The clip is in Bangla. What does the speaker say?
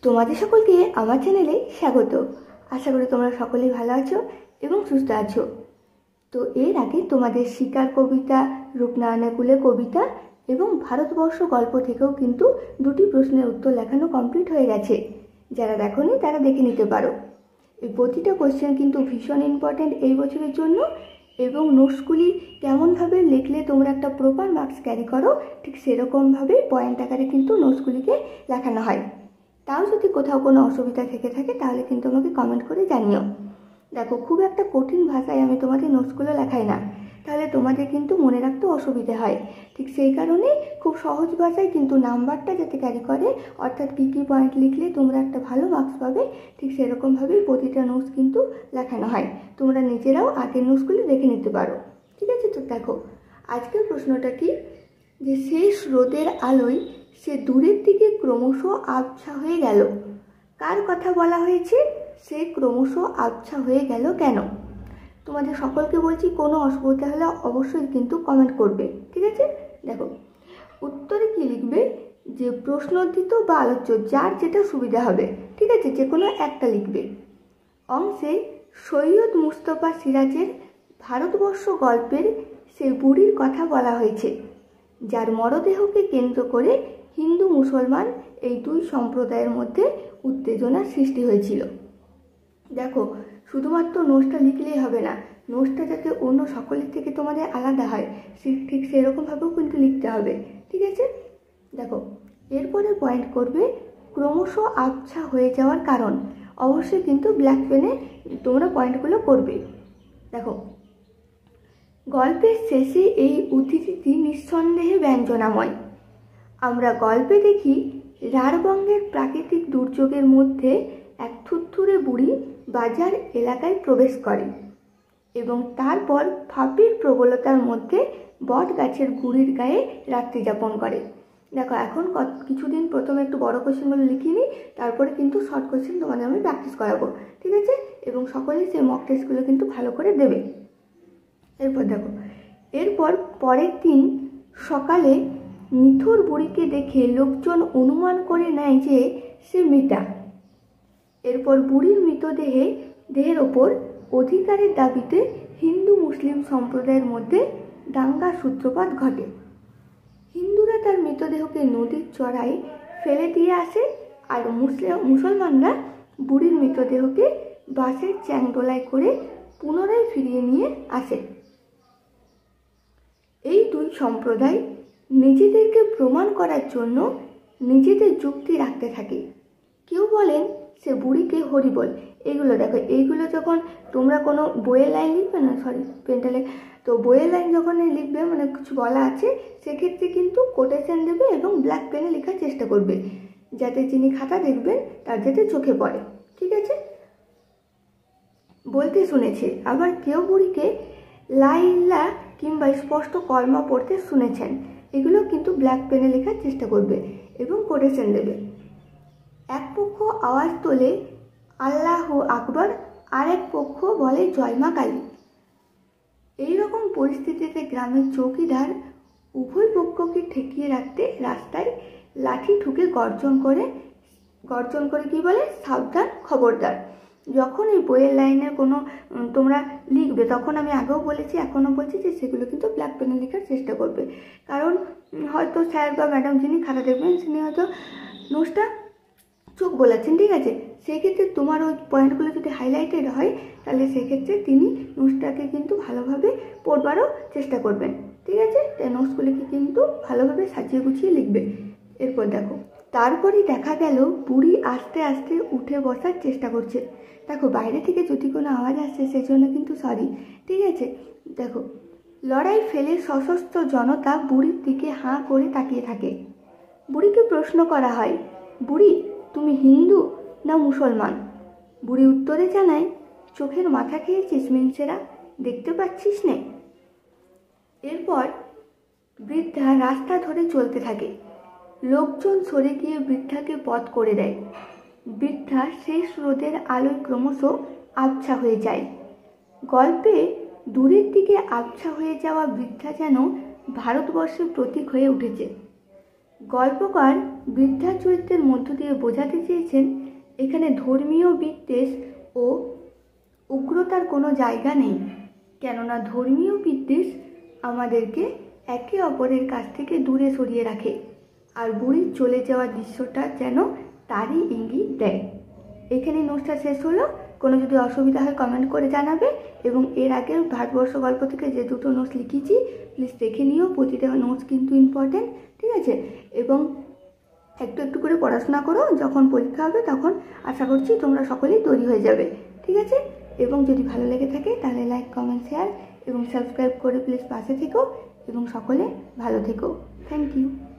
তোমাদের সকলকে আমার চ্যানেলে স্বাগত। আশা করি তোমরা সকলেই ভালো আছো এবং সুস্থ আছো। তো এর আগে তোমাদের শিকার কবিতা, রূপনারায়ণের কুলে কবিতা এবং ভারতবর্ষ গল্প থেকেও কিন্তু দুটি প্রশ্নের উত্তর লেখানো কমপ্লিট হয়ে গেছে। যারা দেখোনি তারা দেখে নিতে পারো। এই প্রতিটা কোশ্চেন কিন্তু ভীষণ ইম্পর্ট্যান্ট এই বছরের জন্য, এবং নোটসগুলি কেমনভাবে লিখলে তোমরা একটা প্রপার মার্কস ক্যারি করো ঠিক সেরকমভাবে পয়েন্ট আকারে কিন্তু নোটসগুলিকে লেখানো হয়। তাও যদি কোথাও কোনো অসুবিধা থেকে থাকে তাহলে কিন্তু আমাকে কমেন্ট করে জানিও। দেখো, খুব একটা কঠিন ভাষায় আমি তোমাদের নোটসগুলো লেখাই না, তাহলে তোমাদের কিন্তু মনে রাখতে অসুবিধে হয়। ঠিক সেই কারণে খুব সহজ ভাষায় কিন্তু নাম্বারটা যাতে ক্যারি করে, অর্থাৎ কী কী পয়েন্ট লিখলে তোমরা একটা ভালো মার্কস পাবে ঠিক সেরকমভাবেই প্রতিটা নোটস কিন্তু লেখানো হয়। তোমরা নিজেরাও আগের নোটসগুলি দেখে নিতে পারো। ঠিক আছে? তো দেখো, আজকের প্রশ্নটা কি, যে শেষ রোদের আলোয় সে দূরের দিকে ক্রমশ আবছা হয়ে গেল। কার কথা বলা হয়েছে? সে ক্রমশ আবছা হয়ে গেল কেন? তোমাদের সকলকে বলছি, কোনো অসুবিধা হলে অবশ্যই কিন্তু কমেন্ট করবে। ঠিক আছে? দেখো, উত্তরে কি লিখবে, যে প্রশ্নোত্তর বা আলোচ্য, যার যেটা সুবিধা হবে। ঠিক আছে? যে কোনো একটা লিখবে। অংশে সৈয়দ মুস্তফা সিরাজের ভারতবর্ষ গল্পের সেই বুড়ির কথা বলা হয়েছে, যার মরদেহকে কেন্দ্র করে হিন্দু মুসলমান এই দুই সম্প্রদায়ের মধ্যে উত্তেজনার সৃষ্টি হয়েছিল। দেখো, শুধুমাত্র নোটসটা লিখলেই হবে না, নোটসটা যাতে অন্য সকলের থেকে তোমাদের আলাদা হয় ঠিক সেরকমভাবেও কিন্তু লিখতে হবে। ঠিক আছে? দেখো, এরপরে পয়েন্ট করবে ক্রমশ আবছা হয়ে যাওয়ার কারণ। অবশ্যই কিন্তু ব্ল্যাক পেনে তোমরা পয়েন্টগুলো করবে। দেখো, গল্পের শেষে এই উদ্ধৃতিটি নিঃসন্দেহে ব্যঞ্জনাময়। আমরা গল্পে দেখি রাঢ়বঙ্গের প্রাকৃতিক দুর্যোগের মধ্যে এক থুরথুরে বুড়ি বাজার এলাকায় প্রবেশ করে এবং তারপর ফাঁপির প্রবলতার মধ্যে বট গাছের গুড়ির গায়ে রাত্রি যাপন করে। দেখো, এখন কিছুদিন প্রথমে একটু বড় কোশ্চেনগুলো লিখিনি, তারপরে কিন্তু শর্ট কোশ্চেন তোমাদের আমি প্র্যাকটিস করাবো। ঠিক আছে? এবং সকলেই সেই মক টেস্টগুলো কিন্তু ভালো করে দেবে। এরপর দেখো, পরের দিন সকালে নিথর বুড়িকে দেখে লোকজন অনুমান করে নেয় যে সে মৃতা। এরপর বুড়ির দেহের ওপর অধিকারের দাবিতে হিন্দু মুসলিম সম্প্রদায়ের মধ্যে দাঙ্গার সূত্রপাত ঘটে। হিন্দুরা তার মৃতদেহকে নদীর চড়ায় ফেলে দিয়ে আসে, আর মুসলমানরা বুড়ির মৃতদেহকে বাঁশের চ্যাংদোলায় করে পুনরায় ফিরিয়ে নিয়ে আসে। এই দুই সম্প্রদায় নিজেদেরকে প্রমাণ করার জন্য নিজেদের যুক্তি রাখতে থাকে। কেউ বলেন সে বুড়িকে হরিবল। এইগুলো দেখো, এইগুলো যখন তোমরা কোনো বইয়ের লাইন লিখবে না, পেন্টালে, তো বইয়ের লাইন যখন লিখবে, মানে কিছু বলা আছে, সেক্ষেত্রে কিন্তু কোটেশন দেবে এবং ব্ল্যাক পেনে লেখার চেষ্টা করবে, যাতে যিনি খাতা দেখবেন তার যাতে চোখে পড়ে। ঠিক আছে? বলতে শুনেছে। আবার কেউ বুড়িকে লা ইল্লাহ কিংবা স্পষ্ট কলমা পড়তে শুনেছেন। এগুলো কিন্তু ব্ল্যাক পেনে লেখার চেষ্টা করবে এবং কোটেশন দেবে। এক পক্ষ আওয়াজ তোলে আল্লাহু আকবর, আর এক পক্ষ বলে জয় মা কালী। এইরকম পরিস্থিতিতে গ্রামের চৌকিদার উভয় পক্ষকে ঠেকিয়ে রাখতে রাস্তায় লাঠি ঠুকে গর্জন করে কি বলে, সাবধান, খবরদার। যখন এই বইয়ের লাইনের কোনো তোমরা লিখবে, তখন আমি আগেও বলেছি, এখনও বলছি, যে সেগুলো কিন্তু ব্ল্যাক পেনে লেখার চেষ্টা করবে। কারণ হয়তো স্যার বা ম্যাডাম যিনি খাতা দেখবেন তিনি হয়তো নোটসটা চোখ বলেছেন। ঠিক আছে? সেক্ষেত্রে তোমার ওই পয়েন্টগুলো যদি হাইলাইটেড হয়, তাহলে সেক্ষেত্রে তিনি নোটসটাকে কিন্তু ভালোভাবে পড়বারও চেষ্টা করবেন। ঠিক আছে? তাই নোটসগুলিকে কিন্তু ভালোভাবে সাজিয়ে গুছিয়ে লিখবে। এরপর দেখো, তারপরই দেখা গেল বুড়ি আস্তে আস্তে উঠে বসার চেষ্টা করছে। দেখো, বাইরে থেকে যদি কোনো আওয়াজ আসছে সেজন্য কিন্তু সরি। ঠিক আছে? দেখো, লড়াই ফেলে সশস্ত্র জনতা বুড়ির দিকে হাঁ করে তাকিয়ে থাকে। বুড়িকে প্রশ্ন করা হয়, বুড়ি, তুমি হিন্দু না মুসলমান? বুড়ি উত্তরে জানায়, চোখের মাথা খেয়েছিস মিনসেরা, দেখতে পাচ্ছিস নে? এরপর বৃদ্ধা রাস্তা ধরে চলতে থাকে। লোকজন সরে গিয়ে বৃদ্ধাকে পথ করে দেয়। বৃদ্ধা শেষ রোদের আলোয় ক্রমশ আবছা হয়ে যায়। গল্পে দূরের দিকে আবছা হয়ে যাওয়া বৃদ্ধা যেন ভারতবর্ষের প্রতীক হয়ে উঠেছে। গল্পকার বৃদ্ধা চরিত্রের মধ্য দিয়ে বোঝাতে চেয়েছেন এখানে ধর্মীয় বিদ্বেষ ও উগ্রতার কোনো জায়গা নেই, কেননা ধর্মীয় বিদ্বেষ আমাদেরকে একে অপরের কাছ থেকে দূরে সরিয়ে রাখে, আর বুড়ির চলে যাওয়ার দৃশ্যটা যেন তারই ইঙ্গিত দেয়। এখানে নোটসটা শেষ হলো। কোনো যদি অসুবিধা হয় কমেন্ট করে জানাবে, এবং এর আগের ভারতবর্ষ গল্প থেকে যে দুটো নোটস লিখেছি প্লিজ দেখে নিও, প্রতিটা নোটস কিন্তু ইম্পর্টেন্ট, ঠিক আছে? এবং একটু একটু করে পড়াশোনা করো, যখন পরীক্ষা হবে তখন আশা করছি তোমরা সকলেই তৈরি হয়ে যাবে, ঠিক আছে? এবং যদি ভালো লেগে থাকে তাহলে লাইক, কমেন্ট, শেয়ার এবং সাবস্ক্রাইব করে প্লিজ পাশে থেকো, এবং সকলে ভালো থেকো। Thank you.